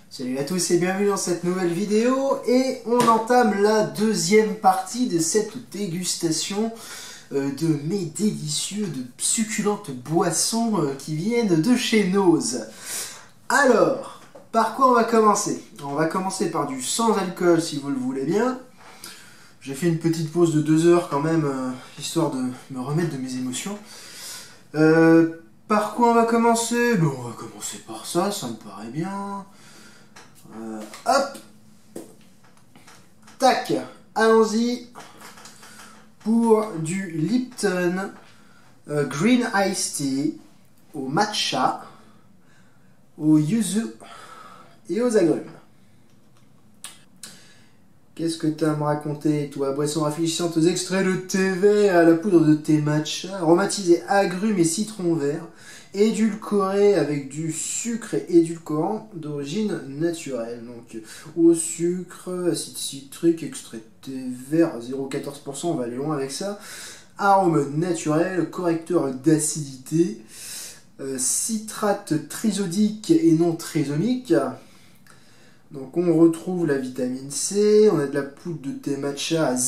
Salut à tous et bienvenue dans cette nouvelle vidéo et on entame la deuxième partie de cette dégustation de mes délicieux, de succulentes boissons qui viennent de chez Noz. Alors, par quoi on va commencer? On va commencer par du sans alcool si vous le voulez bien. J'ai fait une petite pause de 2 heures quand même, histoire de me remettre de mes émotions. Par quoi on va commencer? Bon, on va commencer par ça, ça me paraît bien. Hop, tac, allons-y pour du Lipton Green Iced Tea au matcha, au yuzu et aux agrumes. Qu'est-ce que t'as à me raconter, toi? Boisson rafraîchissante aux extraits de thé vert, à la poudre de thé matcha, aromatisé agrumes et citron vert, édulcoré avec du sucre et édulcorant d'origine naturelle. Donc au sucre, acide citrique, extrait de thé vert, 0,14%, on va aller loin avec ça. Arôme naturel, correcteur d'acidité, citrate trisodique et non trisomique. Donc on retrouve la vitamine C, on a de la poudre de thé matcha à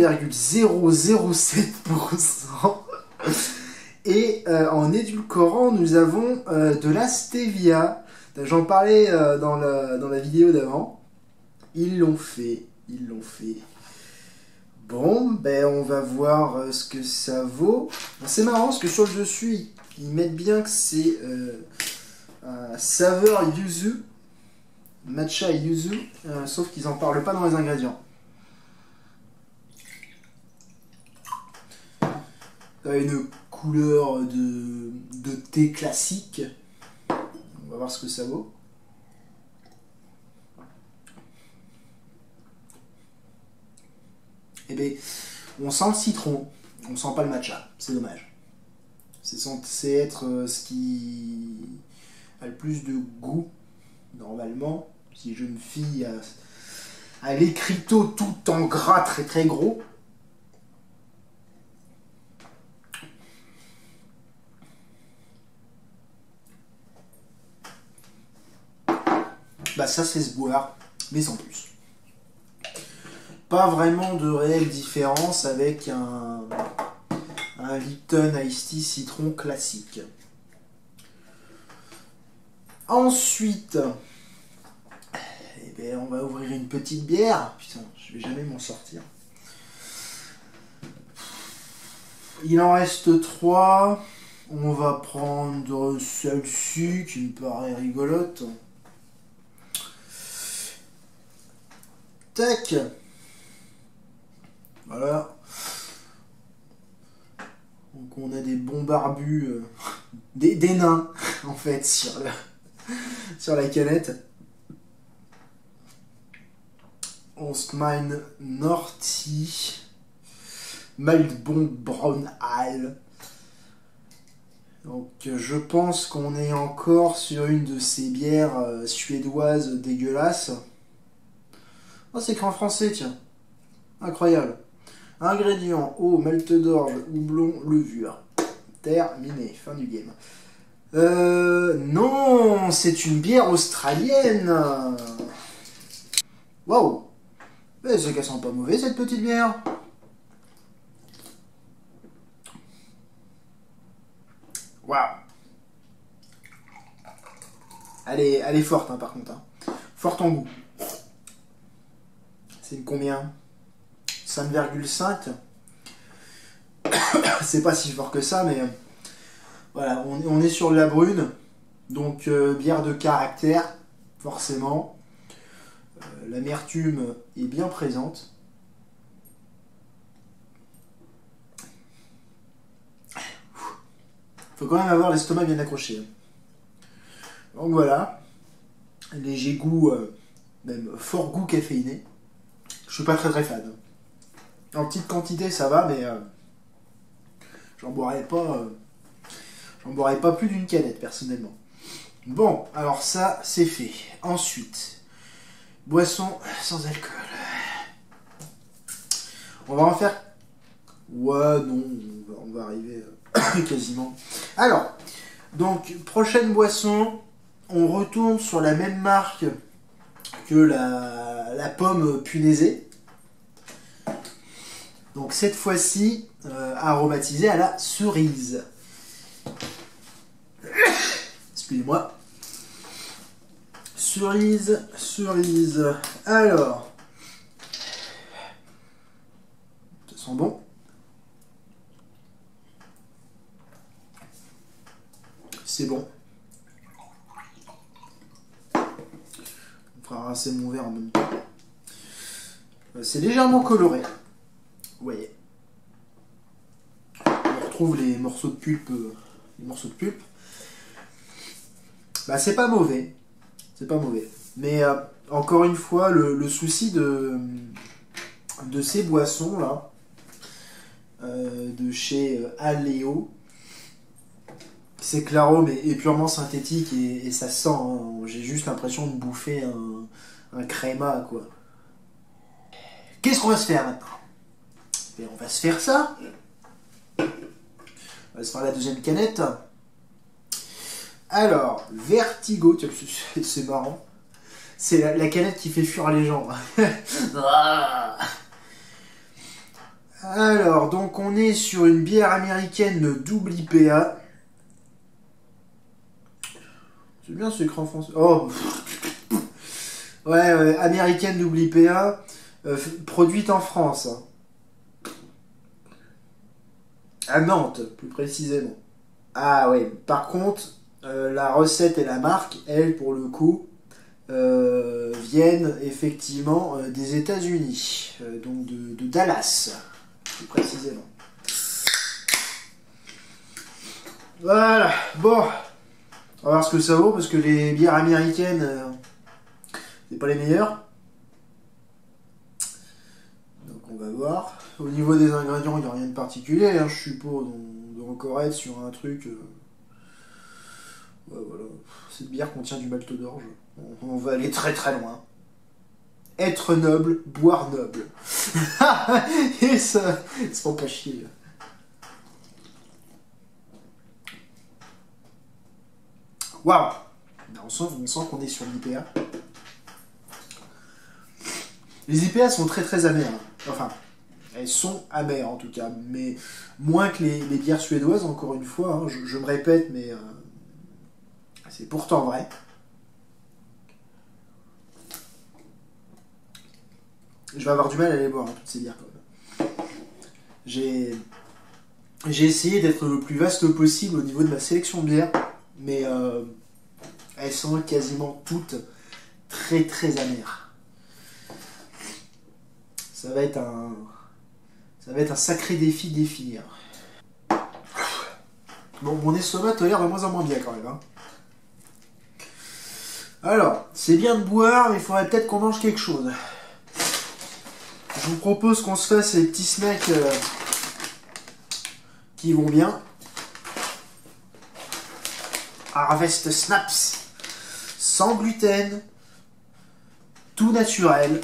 0,007%. Et en édulcorant, nous avons de la stevia. J'en parlais dans la vidéo d'avant. Ils l'ont fait. Bon, ben on va voir ce que ça vaut. C'est marrant parce que sur le dessus, ils mettent bien que c'est saveur yuzu. Matcha et yuzu, sauf qu'ils n'en parlent pas dans les ingrédients. Ça a une couleur de thé classique. On va voir ce que ça vaut. Eh bien, on sent le citron, on sent pas le matcha, c'est dommage. C'est censé être ce qui a le plus de goût, normalement. Si je me fie à l'écriteau tout en gras très très gros. Bah ça c'est se boire, mais sans plus. Pas vraiment de réelle différence avec un Lipton Iced Tea citron classique. Ensuite, eh bien, on va ouvrir une petite bière. Putain, je vais jamais m'en sortir. Il en reste 3. On va prendre celle-ci qui me paraît rigolote. Tac. Voilà. Donc on a des bons barbus, des nains en fait sur la canette. On se mine Norty Malt-Bond Brown Ale. Donc je pense qu'on est encore sur une de ces bières suédoises dégueulasses. Oh, c'est écrit en français, tiens. Incroyable. Ingrédients, eau, malt d'orge, houblon, levure. Terminé, fin du game. Non, c'est une bière australienne. Waouh. Mais c'est qu'elle sent pas mauvais cette petite bière. Waouh. Elle est forte hein, par contre. Hein. Forte en goût. C'est combien? 5,5. C'est pas si fort que ça, mais voilà, on est sur de la brune. Donc bière de caractère, forcément. L'amertume est bien présente. Faut quand même avoir l'estomac bien accroché. Donc voilà. Léger goût, même fort goût caféiné. Je suis pas très très fan. En petite quantité ça va, mais j'en boirais pas plus d'une canette personnellement. Bon, alors ça c'est fait. Ensuite, boisson sans alcool. On va en faire. Ouais, non, on va arriver quasiment. Alors, donc prochaine boisson, on retourne sur la même marque que la pomme punaisée. Donc cette fois-ci, aromatisée à la cerise. Excusez-moi. Cerise. Alors. Ça sent bon. C'est bon. On fera rincer mon verre en même temps. C'est légèrement coloré. Vous voyez. On retrouve les morceaux de pulpe. Bah c'est pas mauvais. Mais encore une fois, le souci de ces boissons là, de chez Aléo, c'est que l'arôme est purement synthétique et ça sent. Hein. J'ai juste l'impression de bouffer un créma quoi. Qu'est-ce qu'on va se faire maintenant? Et on va se faire ça. On va se faire la deuxième canette. Alors, Vertigo, c'est marrant. C'est la canette qui fait fuir les gens. Alors, donc on est sur une bière américaine double IPA. C'est bien ce écran français. Oh. Ouais, américaine double IPA, produite en France. À Nantes, plus précisément. Ah ouais, par contre, la recette et la marque, elles, pour le coup, viennent effectivement des États-Unis, donc de Dallas, plus précisément. Voilà, bon, on va voir ce que ça vaut, parce que les bières américaines, c'est pas les meilleures. Donc on va voir. Au niveau des ingrédients, il n'y a rien de particulier, hein, je suppose. On doit encore être sur un truc... Ouais, voilà. Cette bière contient du malt d'orge. On va aller très très loin. Être noble, boire noble. Et ça se font pas chier. Waouh! On sent qu'on est sur l'IPA. Les IPA sont très très amères. Enfin, elles sont amères en tout cas, mais moins que les bières suédoises, encore une fois. Hein, je me répète, mais c'est pourtant vrai. Je vais avoir du mal à les boire, hein, toutes ces bières quand même. J'ai essayé d'être le plus vaste possible au niveau de ma sélection de bières, mais elles sont quasiment toutes très très amères. Ça va être un sacré défi d'y finir. Bon, mon estomac tolère de moins en moins bien quand même. Hein. Alors, c'est bien de boire, mais il faudrait peut-être qu'on mange quelque chose. Je vous propose qu'on se fasse les petits snacks qui vont bien. Harvest Snaps, sans gluten, tout naturel.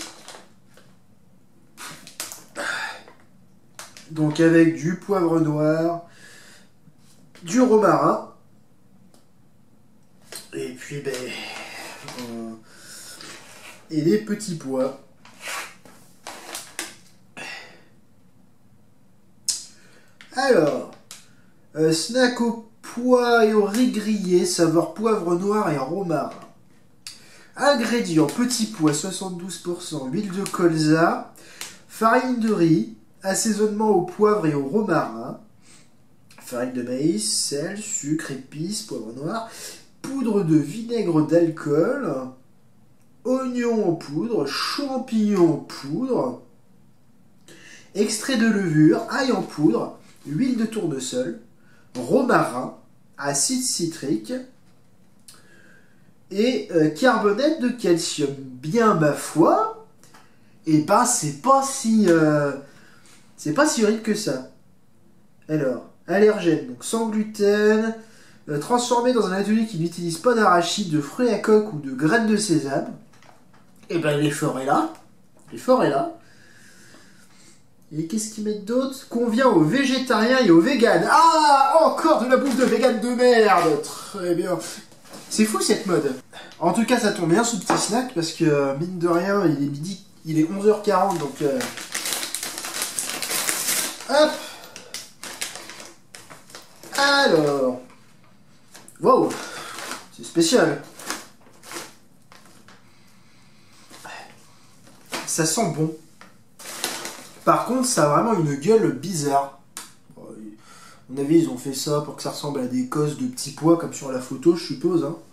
Donc avec du poivre noir, du romarin, et puis et des petits pois. Alors, snack au pois et au riz grillé, saveur poivre noir et romarin. Ingrédients, petits pois 72%, huile de colza, farine de riz, assaisonnement au poivre et au romarin, farine de maïs, sel, sucre, épices, poivre noir, poudre de vinaigre d'alcool, oignons en poudre, champignons en poudre, extrait de levure, ail en poudre, huile de tournesol, romarin, acide citrique et carbonate de calcium. Bien ma foi, et ben c'est pas si horrible que ça. Alors, allergène, donc sans gluten, transformé dans un atelier qui n'utilise pas d'arachide, de fruits à coque ou de graines de sésame. Et ben l'effort est là. Et qu'est-ce qu'ils mettent d'autre? Convient aux végétariens et aux véganes. Ah, encore de la bouffe de végane de merde. Très bien. C'est fou cette mode. En tout cas, ça tombe bien ce petit snack parce que mine de rien, il est midi, il est 11h40 donc hop. Alors, wow, c'est spécial. Ça sent bon. Par contre, ça a vraiment une gueule bizarre. À mon avis, ils ont fait ça pour que ça ressemble à des cosses de petits pois comme sur la photo, je suppose. Hein.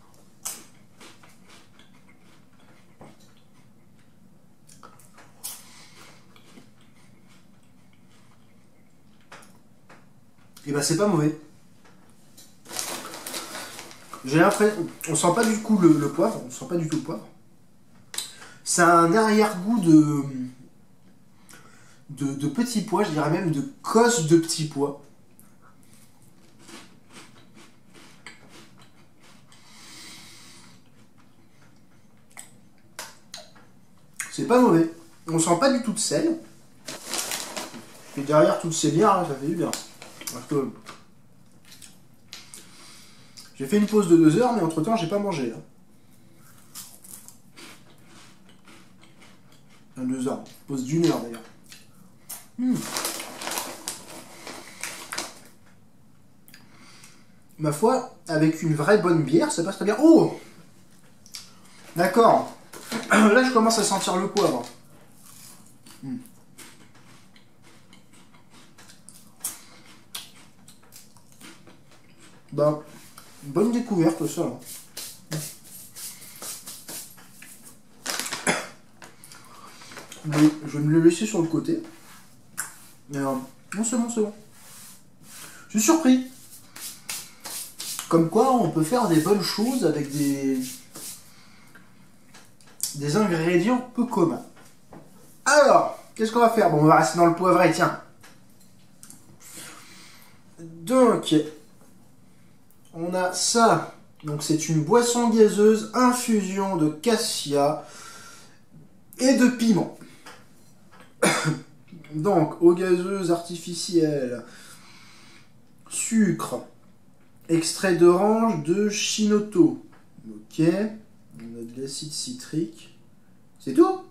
Et bah c'est pas mauvais. J'ai l'impression... On sent pas du coup le poivre, on sent pas du tout le poivre. Ça a un arrière-goût de petits pois, je dirais même de cosses de petits pois. C'est pas mauvais. On sent pas du tout de sel. Et derrière toutes ces bières, là, ça fait du bien. Parce que j'ai fait une pause de 2 heures, mais entre temps, j'ai pas mangé. Là. 2 heures. Pause d'1 heure d'ailleurs. Ma foi, avec une vraie bonne bière, ça passe très bien. Oh! D'accord. Là, je commence à sentir le poivre. Bah, bonne découverte ça. Là. Mais je vais me le laisser sur le côté. Non, c'est bon, c'est bon. Je suis surpris. Comme quoi, on peut faire des bonnes choses avec des ingrédients peu communs. Alors, qu'est-ce qu'on va faire? Bon, on va rester dans le poivré, tiens. Donc, on a ça. Donc, c'est une boisson gazeuse, infusion de cassia et de piment. Donc, eau gazeuse artificielle, sucre, extrait d'orange de Chinoto. Ok. On a de l'acide citrique. C'est tout?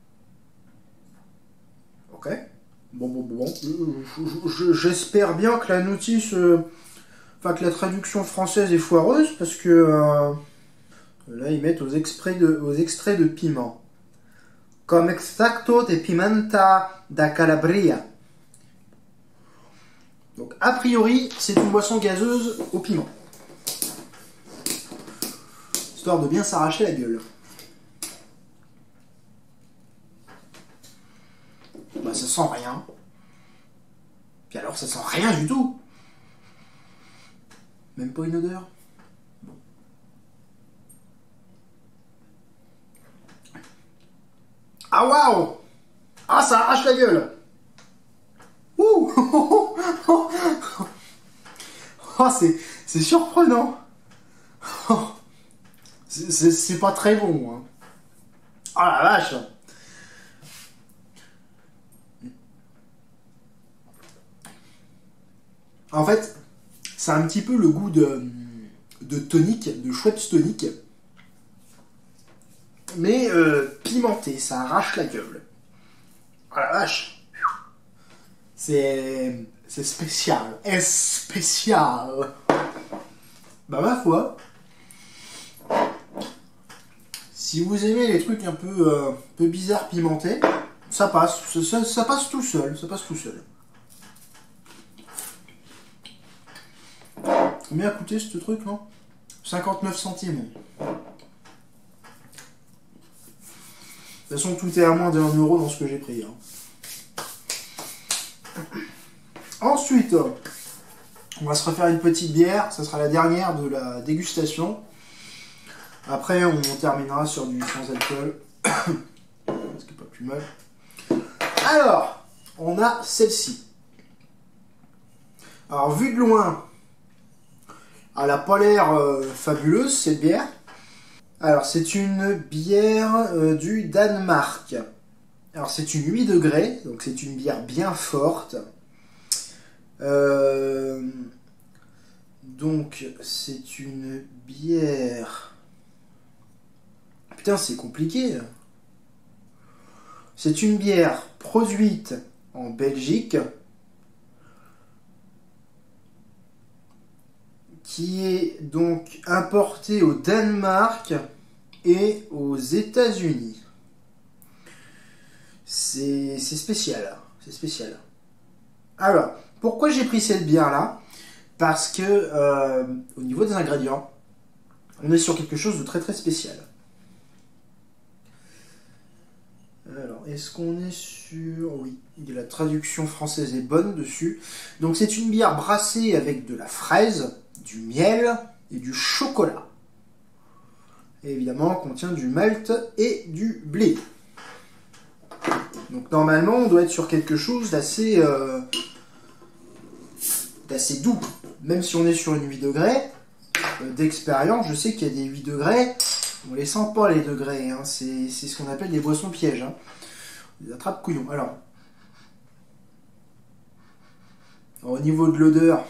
Ok. Bon. J'espère bien que la notice... Enfin, que la traduction française est foireuse, parce que... là, ils mettent aux extraits de piment. Comme extracto de pimenta da Calabria. Donc, a priori, c'est une boisson gazeuse au piment. Histoire de bien s'arracher la gueule. Bah, ça sent rien. Puis alors, ça sent rien du tout. Même pas une odeur. Bon. Ah waouh! Ah, ça arrache la gueule! Ouh! Oh, c'est surprenant! Oh, c'est pas très bon. Hein. Oh la vache! En fait, c'est un petit peu le goût de tonique, de Schweppes tonique. Mais pimenté, ça arrache la gueule. Oh la vache! C'est spécial. Spécial! Bah ma foi, si vous aimez les trucs un peu bizarres pimentés, ça passe. Ça passe tout seul. Ça passe tout seul. Combien a coûté ce truc, non? 59 centimes. De toute façon, tout est à moins d'1 euro dans ce que j'ai pris. Hein. Ensuite, on va se refaire une petite bière. Ça sera la dernière de la dégustation. Après, on terminera sur du sans alcool. Ce qui n'est pas plus mal. Alors, on a celle-ci. Alors, vu de loin, elle n'a pas l'air fabuleuse, cette bière. Alors, c'est une bière du Danemark. Alors, c'est une 8 degrés, donc c'est une bière bien forte. Donc, c'est une bière... Putain, c'est compliqué. C'est une bière produite en Belgique qui est donc importée au Danemark et aux États-Unis. C'est spécial. C'est spécial. Alors, pourquoi j'ai pris cette bière-là? Parce que au niveau des ingrédients, on est sur quelque chose de très très spécial. Alors, est-ce qu'on est sur... Oui, la traduction française est bonne dessus. Donc c'est une bière brassée avec de la fraise, du miel et du chocolat. Et évidemment, on contient du malt et du blé. Donc normalement, on doit être sur quelque chose d'assez doux. Même si on est sur une 8 degrés, d'expérience, je sais qu'il y a des 8 degrés, on les sent pas les degrés, hein. C'est ce qu'on appelle des boissons pièges. Hein. Des attrapes couillons. Alors, au niveau de l'odeur,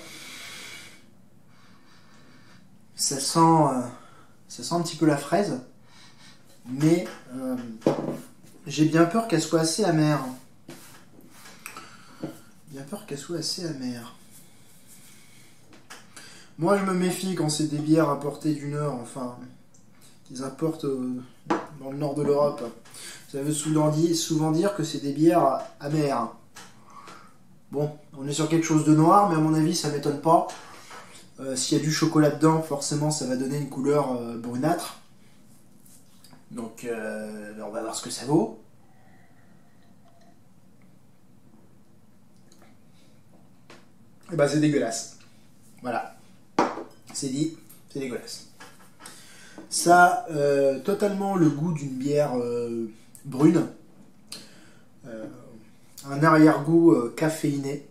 ça sent un petit peu la fraise, mais j'ai bien peur qu'elle soit assez amère. Bien peur qu'elle soit assez amère. Moi, je me méfie quand c'est des bières importées du Nord, enfin, qu'ils importent dans le nord de l'Europe. Ça veut souvent dire que c'est des bières amères. Bon, on est sur quelque chose de noir, mais à mon avis, ça m'étonne pas. S'il y a du chocolat dedans, forcément, ça va donner une couleur brunâtre. Donc, on va voir ce que ça vaut. Et bah, c'est dégueulasse. Voilà. C'est dit, c'est dégueulasse. Ça a totalement le goût d'une bière brune. Un arrière-goût caféiné.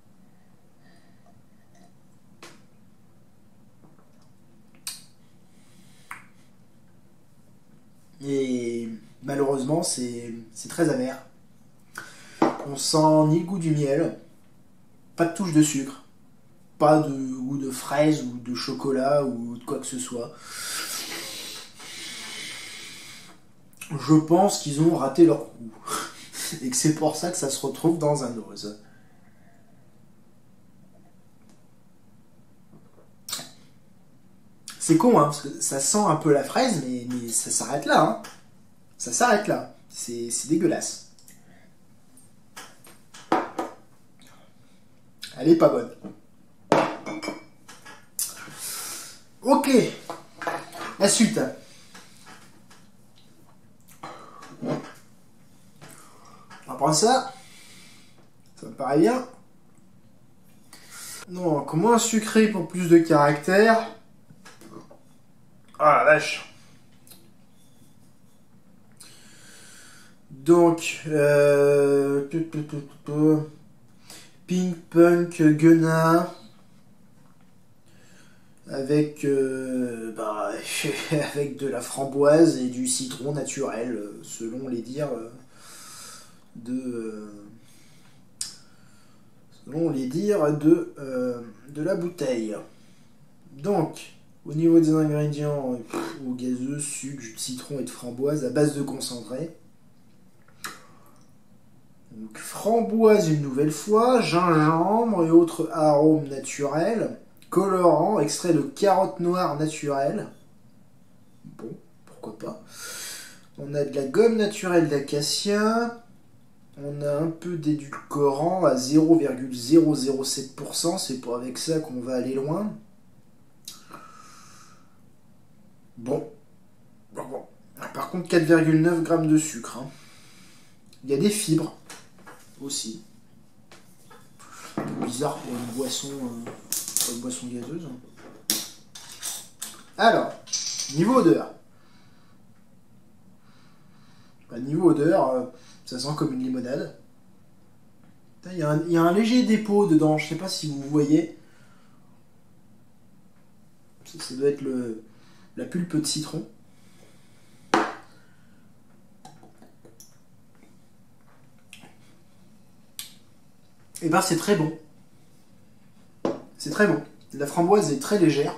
Et malheureusement, c'est très amer. On sent ni le goût du miel, pas de touche de sucre, pas de goût de fraise ou de chocolat ou de quoi que ce soit. Je pense qu'ils ont raté leur coup. Et que c'est pour ça que ça se retrouve dans un ose. C'est con, hein, parce que ça sent un peu la fraise, mais ça s'arrête là. Hein. Ça s'arrête là. C'est dégueulasse. Elle est pas bonne. Ok. La suite. On va prendre ça. Ça me paraît bien. Donc, moins sucré pour plus de caractère. Ah la vache. Donc, Pink Punk Guena avec, avec de la framboise et du citron naturel, selon les dires de la bouteille. Donc, au niveau des ingrédients, au gazeux, sucre, jus de citron et de framboise à base de concentré. Donc, framboise une nouvelle fois, gingembre et autres arômes naturels, colorant, extrait de carotte noire naturelle. Bon, pourquoi pas. On a de la gomme naturelle d'acacia. On a un peu d'édulcorant à 0,007%. C'est pas avec ça qu'on va aller loin. Bon. Par contre, 4,9 g de sucre. Hein. Il y a des fibres aussi. Bizarre pour une boisson gazeuse. Alors, niveau odeur. Niveau odeur, ça sent comme une limonade. Il y a un léger dépôt dedans, je sais pas si vous voyez. Ça doit être la pulpe de citron. Et ben c'est très bon. C'est très bon. La framboise est très légère.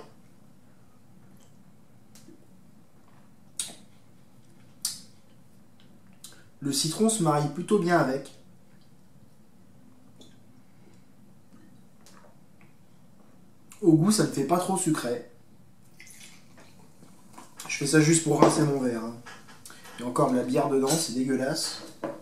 Le citron se marie plutôt bien avec. Au goût, ça ne fait pas trop sucré. Je fais ça juste pour rincer mon verre. Hein. Il y a encore de la bière dedans, c'est dégueulasse.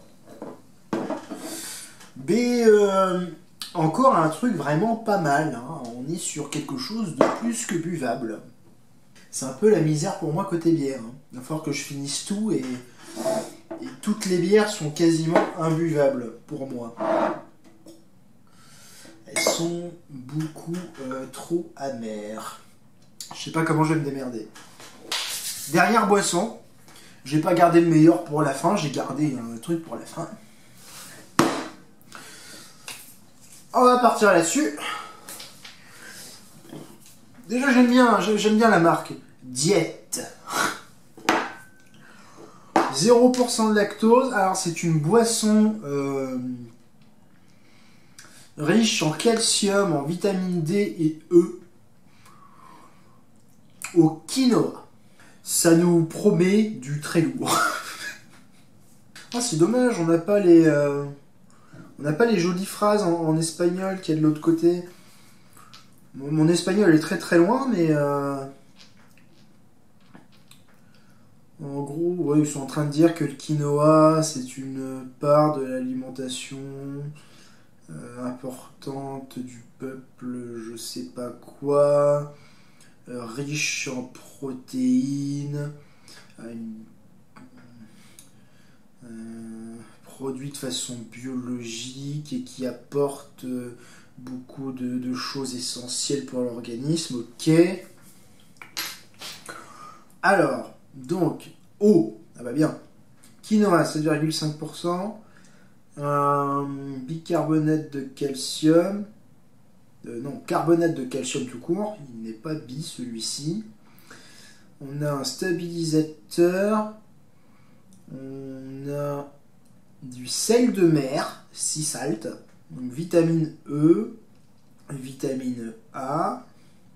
Mais encore un truc vraiment pas mal. Hein. On est sur quelque chose de plus que buvable. C'est un peu la misère pour moi côté bière. Hein. Il va falloir que je finisse tout et toutes les bières sont quasiment imbuvables pour moi. Elles sont beaucoup trop amères. Je sais pas comment je vais me démerder. Dernière boisson. J'ai pas gardé le meilleur pour la fin, j'ai gardé un truc pour la fin. On va partir là-dessus. Déjà j'aime bien la marque Diète. 0% de lactose. Alors c'est une boisson riche en calcium, en vitamine D et E, au quinoa. Ça nous promet du très lourd. Ah, c'est dommage, on n'a pas les jolies phrases en espagnol qu'il y a de l'autre côté. Mon espagnol est très très loin, mais en gros, ouais, ils sont en train de dire que le quinoa, c'est une part de l'alimentation importante du peuple, je sais pas quoi, riche en protéines, produit de façon biologique et qui apporte beaucoup de choses essentielles pour l'organisme. Ok. Alors, donc, eau, ah bah bien, quinoa 7,5%, bicarbonate de calcium, non, carbonate de calcium tout court, il n'est pas bi celui-ci. On a un stabilisateur, on a du sel de mer, 6 salt, donc vitamine E, vitamine A,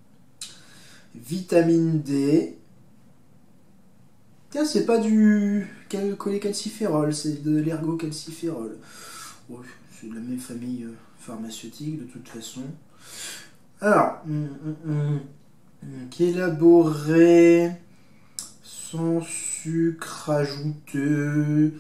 vitamine D. Tiens, c'est pas du cholécalciférol, c'est de l'ergocalciférol. Oh, c'est de la même famille pharmaceutique de toute façon. Alors, élaboré sans sucre ajouté.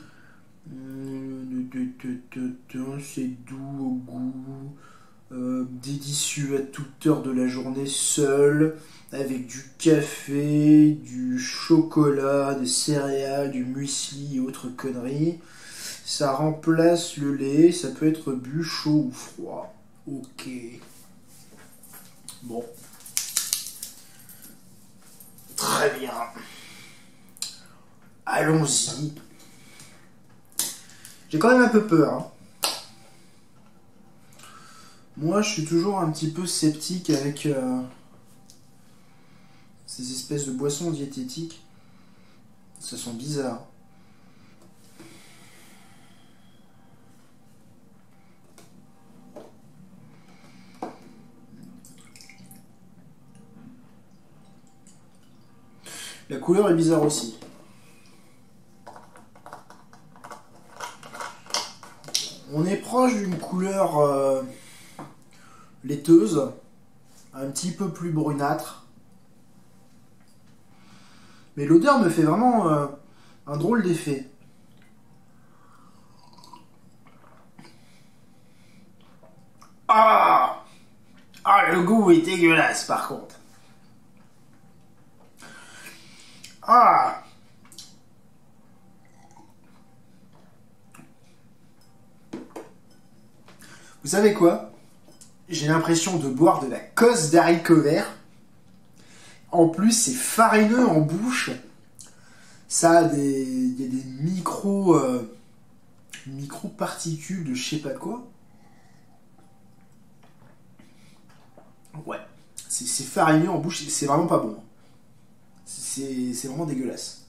C'est doux au goût, délicieux à toute heure de la journée seul, avec du café, du chocolat, des céréales, du muesli et autres conneries. Ça remplace le lait, ça peut être bu chaud ou froid. Ok. Bon. Très bien. Allons-y. J'ai quand même un peu peur. Hein. Moi, je suis toujours un petit peu sceptique avec ces espèces de boissons diététiques. Ça sent bizarre. La couleur est bizarre aussi. On est proche d'une couleur laiteuse, un petit peu plus brunâtre. Mais l'odeur me fait vraiment un drôle d'effet. Ah, le goût est dégueulasse par contre. Ah, vous savez quoi? J'ai l'impression de boire de la cosse d'haricots verts. En plus, c'est farineux en bouche. Ça a il y a des micro-particules de je sais pas quoi. Ouais, c'est farineux en bouche, c'est vraiment pas bon. C'est vraiment dégueulasse.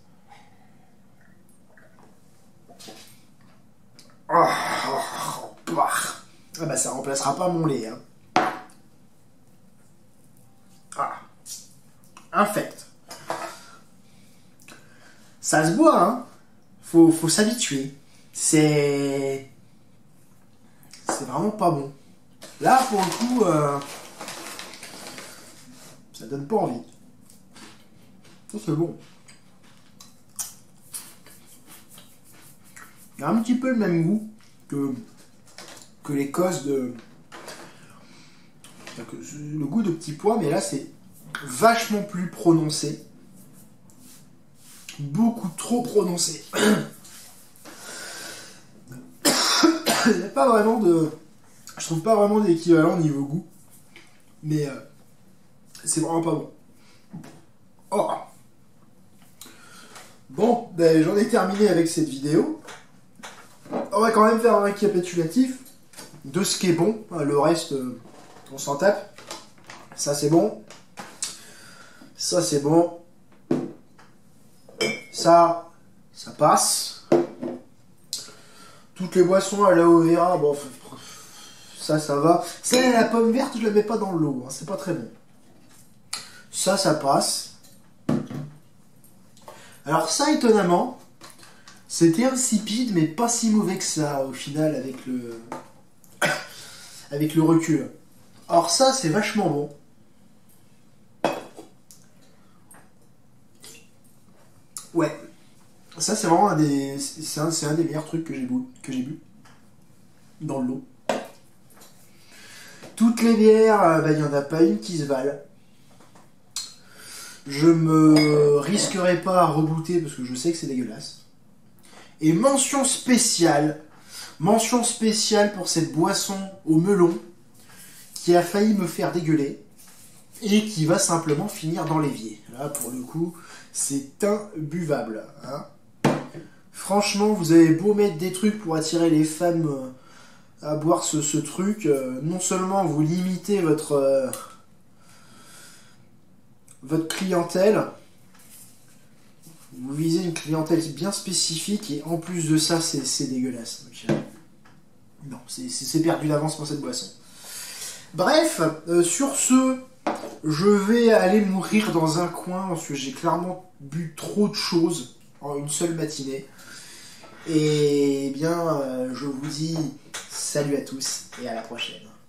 Ah bah ça remplacera pas mon lait. Hein. infect. Ça se boit, hein. Faut s'habituer. C'est vraiment pas bon. Là, pour le coup, ça donne pas envie. Ça, c'est bon. Il y a un petit peu le même goût que l'Écosse de... Le goût de petits pois, mais là, c'est vachement plus prononcé. Beaucoup trop prononcé. Il n'y a pas vraiment de... Je trouve pas vraiment d'équivalent au niveau goût. Mais c'est vraiment pas bon. Oh. Bon, ben, j'en ai terminé avec cette vidéo. On va quand même faire un récapitulatif de ce qui est bon. Le reste, on s'en tape. Ça, c'est bon. Ça, c'est bon. Ça passe. Toutes les boissons à l'aloe vera, bon, ça va. Ça, la pomme verte, je la mets pas dans l'eau, hein, c'est pas très bon. Ça passe. Alors ça, étonnamment, c'était insipide, mais pas si mauvais que ça, au final, avec le recul. Alors ça, c'est vachement bon. Ouais. Ça, c'est vraiment un des meilleurs trucs que j'ai bu dans l'eau. Toutes les bières, il n'y en a pas une qui se valent. Je me risquerai pas à rebooter parce que je sais que c'est dégueulasse. Et mention spéciale pour cette boisson au melon qui a failli me faire dégueuler et qui va simplement finir dans l'évier. Là, pour le coup, c'est imbuvable. Hein. Franchement, vous avez beau mettre des trucs pour attirer les femmes à boire ce truc, non seulement vous limitez votre clientèle, vous visez une clientèle bien spécifique et en plus de ça, c'est dégueulasse. Donc, non, c'est perdu d'avance pour cette boisson. Bref, sur ce, je vais aller mourir dans un coin parce que j'ai clairement bu trop de choses en une seule matinée. Et bien, je vous dis salut à tous et à la prochaine.